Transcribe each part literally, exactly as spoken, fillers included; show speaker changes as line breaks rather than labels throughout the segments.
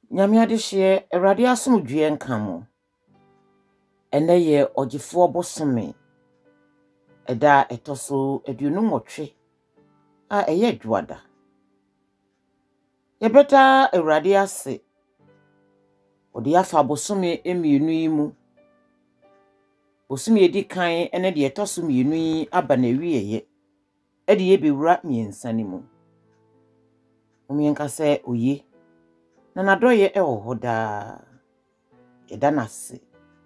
Nyame adehye Awurade asomdwe nka mo. Ene ye ogifo bosome. Eda etoso aduonu nwotwe a eye dwada. Ye beta Awurade ase. Odi afa bosome emienu yi mu. Bosome edi kan ene de etoso mienu yi aba na wieye. Edi ye bewura miensa ni mu. Omienka se oye. Na nadoye e ohoda. Eda nase.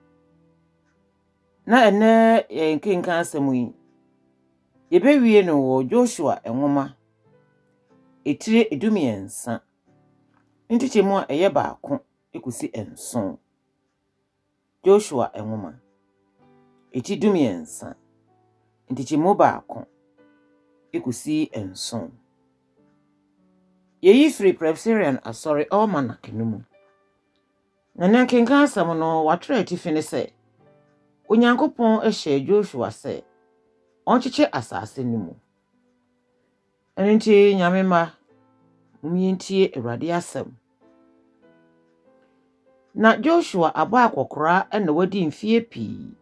Na ene ye nkenka asemu yi. Ye be wie no wo Joshua enwoma. Etire edumiensa. Ntiche mu eye baako ekusi enson. Joshua enwoma. Eti dumiensa. Ntiche mu baako ekusi enson. Ye yi free Presbyterian Asare Almanac numu. Na nankenka asem no watre atifi ne se Onyankopon ehye Joshua se oncheche asase nimu. Enti nyame ma mumientie Awurade asem. Na Joshua abo akokora ena wadi mfie pii.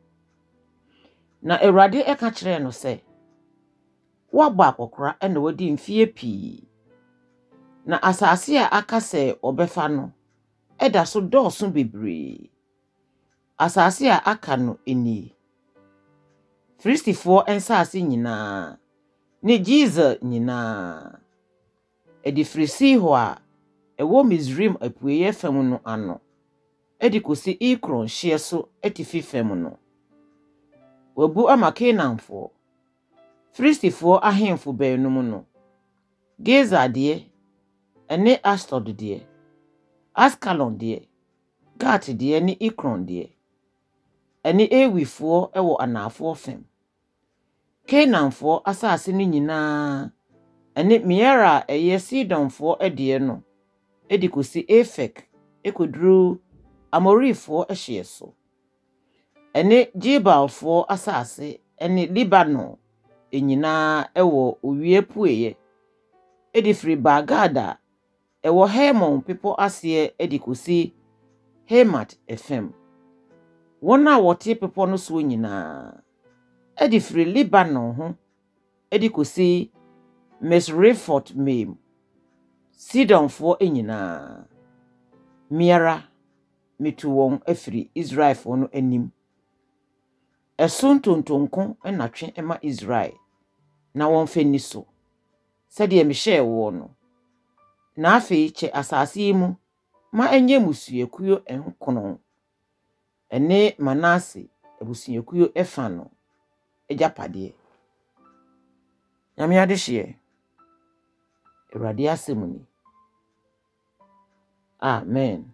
Na Awurade eka kire no se wabo akokora ena wadi mfie pii. Na asase a aka se obefa no eda so dɔɔso bebree. Asase a aka no eni. Filistifo ensase nyinaa. Ne Jesus nyinaa. Edi frisi ho a ewo Misrim apueye fam no ano. Edi kosi Ikron hye so etifi fam no. Wabu ama Kenaanfo. Filistifo ahemfo baanum no. Geza de ene Ashdod de. Askalon de. Gat de ne Ikron de. Ene Ewifo ewo anafo fam. Kenaanfo asase no nyinaa. Ene Miera eye Sidonfo ede no. Edi kosi Efek ekodru Amorifo ehye so. Ene Jebalfo asase ene Libanon enyinaa ewo owie pueye. Edi free Bagada ewo Hemon people ase edi kosi Hemat efem. Wona wote people no so nyinaa. Edi free Libanon ho edi kosi Mesrefot Maim. Sidonfo enyinaa. Miara metu won afiri Israelfo no anim. Eson tontonko enatwe ema Israel. Na won fani so. Sede me hye wo no. Na afi che asase mu ma enye musuekuyo enkono. Ene Manase ebusuekuyo efa no ejapade. Nyame adehye. Awurade asemu ni. Amen.